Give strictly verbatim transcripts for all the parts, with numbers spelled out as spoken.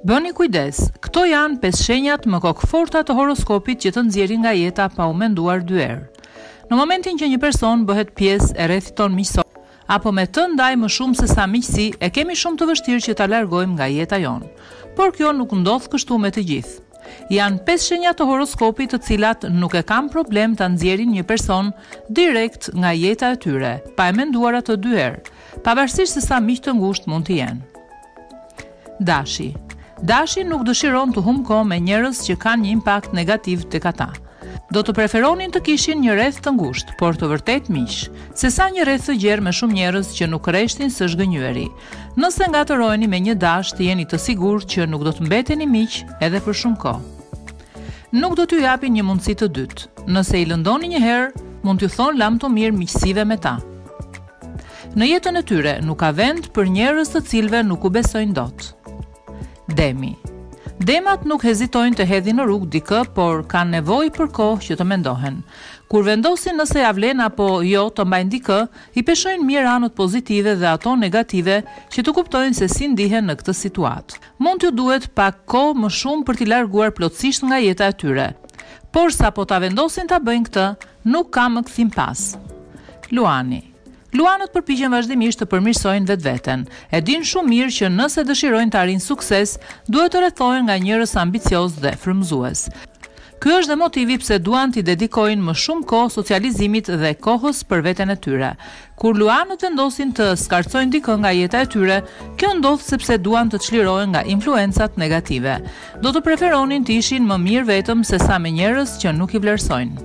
Bëni kujdes, këto janë pesë shenjat më kokëforta të horoskopit që të nxjerrin nga jeta pa u menduar dy herë. Në momentin që një person bëhet pjesë e rrethit ton miqësor, apo me të ndaj më shumë se sa miqësi, e kemi shumë të vështirë që ta largojmë nga jeta jonë. Por kjo nuk ndodh kështu me të gjithë. Janë pesë shenja të horoskopit të cilat nuk e kanë problem ta nxjerrin një person direkt nga jeta e tyre, pa e menduar atë dy herë, pavarësisht se sa miq të ngushtë mund të jenë. Dashi. Dashi nuk dëshiron të humbë kohë me njerëz që kanë një impakt negativ tek ata. Do të preferonin të kishin një rreth të ngushtë, por të vërtet miq, sesa një rreth të gjerë me shumë njerëz që nuk rreshtin së zhgënjyeri. Nëse ngatëroheni me një dash, të jeni të sigurt që nuk do të mbeteni miq edhe për shumë kohë. Nuk do t'ju japin një mundësi të dytë. Nëse i lëndoni një herë, mund t'ju thonë lam të mirë miqësive me ta. Në jetën e tyre nuk ka vend për njerëz të cilëve nuk u besojnë dot. Demi. Demat nuk hezitojnë të hedhin në rrugë dikë, por kanë nevojë për kohë që të mendohen. Kur vendosin nëse ja vlen apo jo të mbajnë dikë, i peshojnë mirë anët pozitive dhe ato negative që të kuptojnë se si ndihen në këtë situatë. Mund t'ju duhet pak kohë më shumë për t'i larguar plotësisht nga jeta e tyre, por sapo ta vendosin ta bëjnë këtë, nuk ka më kthim pas. Luani. Luanët përpiqen vazhdimisht të përmirësojnë vetveten. E dinë shumë mirë që nëse dëshirojnë të arrijnë sukses, duhet të rrethohen nga njerëz ambicioz dhe frymëzues. Ky është dhe motivi pse duan t'i dedikojnë më shumë kohë socializimit dhe kohës për veten e tyre. Kur luanët vendosin të skarcojnë dikë nga jeta e tyre, kjo ndodh sepse duan të çlirohen nga influencat negative. Do të preferonin të ishin më mirë vetëm se sa me njerëz që nuk i vlerësojnë.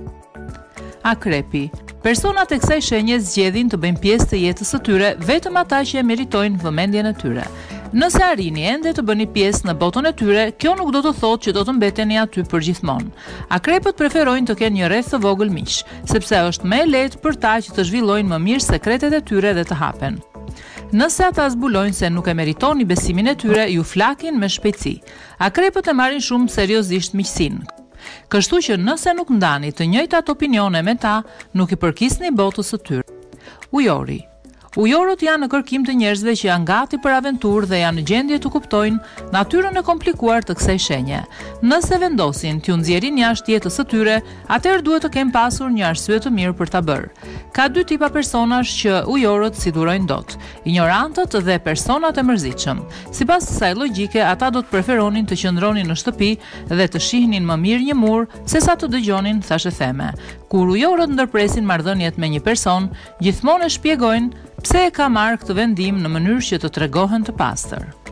Akrepi. Personat e kësaj shenje zgjedhin të bëjnë pjesë të jetës së tyre vetëm ata që e meritojnë vëmendjen e tyre. Nëse arrini ende të bëni pjesë në botën e tyre, kjo nuk do të thotë që do të mbeteni aty përgjithmonë. Akrepët preferojnë të kenë një rreth të vogël miq, sepse është më e lehtë për ta që të zhvillojnë më mirë sekretet e tyre dhe të hapen. Nëse ata zbulojnë se nuk e meritoni besimin e tyre, ju flakin me shpejtësi. Akrepët e marrin shumë seriozisht miqësinë. Kështu që nëse nuk ndani të njëjtat opinione me ta, nuk i përkisni botës së tyre. Ujori. Ujorët janë në kërkim të njerëzve që janë gati për aventurë dhe janë në gjendje të kuptojnë natyrën e komplikuar të kësaj shenje. Nëse vendosin t'ju nxjerrin jashtë jetës së tyre, atëherë duhet të kenë pasur një arsye të mirë për ta bërë. Ka dy tipa personash që ujorët si durojnë dot: ignorantët dhe personat e mërzitshëm. Sipas kësaj logjike, ata do të preferonin të qëndronin në shtëpi dhe të shihnin më mirë një mur sesa të dëgjonin thashë theme. Kur ujorët ndërpresin marrëdhëniet me një person, gjithmonë e shpjegojnë pse e ka marrë këtë vendim në mënyrë që të tregohen të pastër.